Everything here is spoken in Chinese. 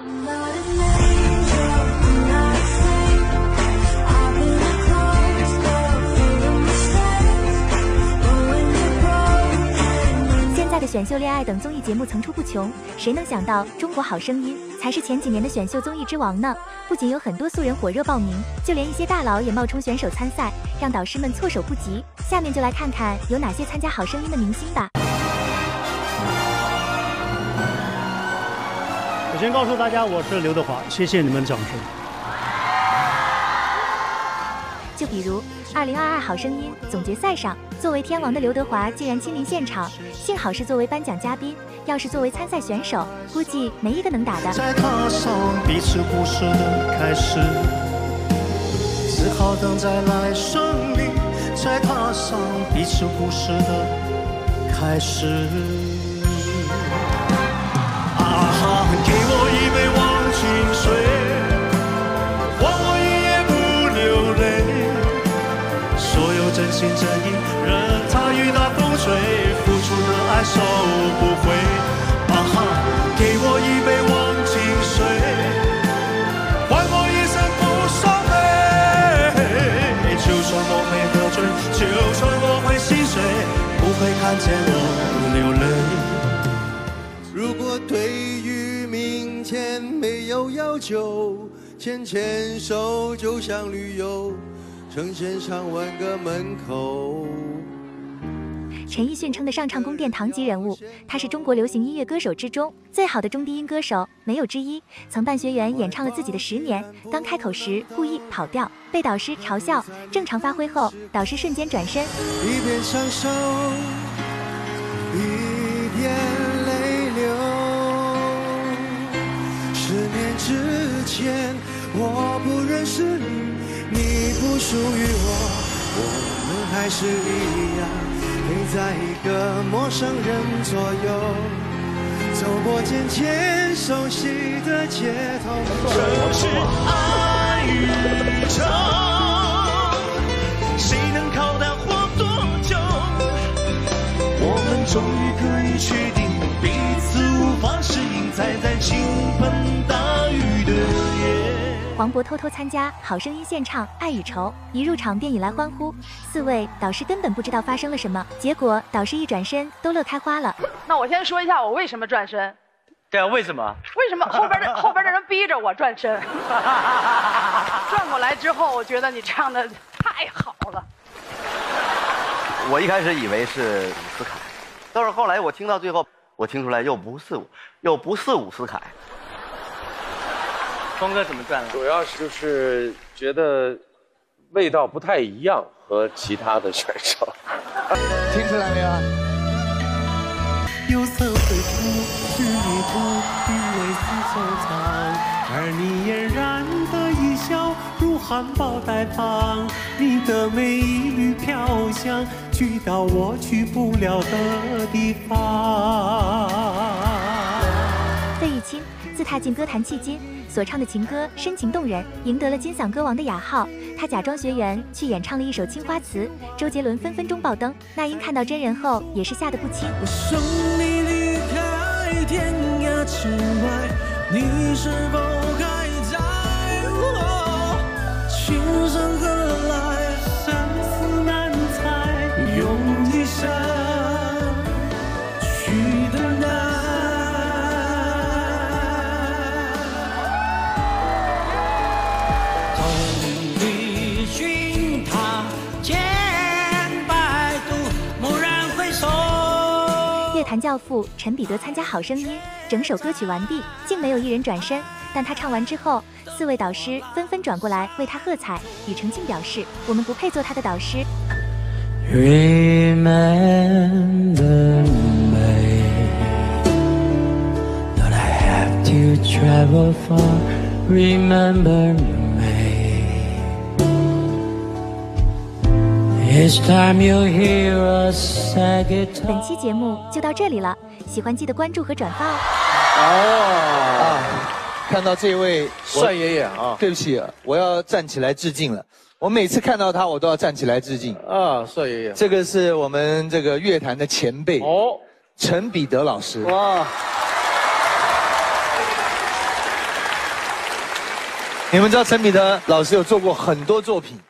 现在的选秀、恋爱等综艺节目层出不穷，谁能想到《中国好声音》才是前几年的选秀综艺之王呢？不仅有很多素人火热报名，就连一些大佬也冒充选手参赛，让导师们措手不及。下面就来看看有哪些参加好声音的明星吧。 我先告诉大家，我是刘德华，谢谢你们的掌声。 就比如2022好声音总决赛上，作为天王的刘德华竟然亲临现场，幸好是作为颁奖嘉宾，要是作为参赛选手，估计没一个能打的。 再踏上彼此故事的开始，只好等再来生里，再踏上彼此故事的开始。啊哈，给我一杯忘情水，换我一夜不流泪。所有真心真意，任它雨打风吹，付出热爱收不回。啊哈，给我一杯忘情水，换我一生不伤悲。就算我会喝醉，就算我会心碎，不会看见我流泪。如果对于明天没有要求，牵牵手就像旅游，成千上万个门口。 陈奕迅称得上唱宫殿堂级人物，他是中国流行音乐歌手之中最好的中低音歌手，没有之一。曾伴学员演唱了自己的10年，刚开口时故意跑调，被导师嘲笑，正常发挥后，导师瞬间转身， 一边享受，一边泪流。10年之前，我不认识你，你不属于我们还是一样，陪在一个陌生人左右，走过渐渐熟悉的街头。这是爱与愁，谁能靠得活多久？我们终于可以确定，彼此无法适应，踩在倾盆大雨的夜。 黄渤偷偷参加好声音现唱《爱与愁》，一入场便引来欢呼。4位导师根本不知道发生了什么，结果导师一转身都乐开花了。 那我先说一下我为什么转身。 对啊，为什么？ 为什么后边的人逼着我转身？转过来之后，我觉得你唱的太好了。 我一开始以为是伍思凯，但是后来我听到最后，我听出来又不是伍思凯。峰哥怎么转了？ 主要是就是觉得味道不太一样，和其他的选手。 听出来没有？ 有色绘图是泥土，韵味似收藏，而你嫣然的一笑如含苞待放，你的美一缕飘香，去到我去不了的地方。 费玉清自踏进歌坛迄今，所唱的情歌深情动人，赢得了金嗓歌王的雅号。他假装学员去演唱了一首《青花瓷》，周杰伦分分钟爆灯。那英看到真人后也是吓得不轻。 我送你离开天涯之外，你是否还在我？情深何来，生死难猜，用一生去等待。 乐坛教父陈彼得参加好声音，整首歌曲完毕，竟没有一人转身。但他唱完之后，4位导师纷纷转过来为他喝彩。庾澄庆表示：“我们不配做他的导师。” Remember me, don't I have to travel far? Remember me, it's time you hear us say goodbye. 本期节目就到这里了，喜欢记得关注和转发哦。 看到这位帅爷爷啊，对不起，我要站起来致敬了。我每次看到他，我都要站起来致敬啊，帅爷爷。 这个是我们这个乐坛的前辈陈彼得老师。哇！ 你们知道陈彼得老师有做过很多作品，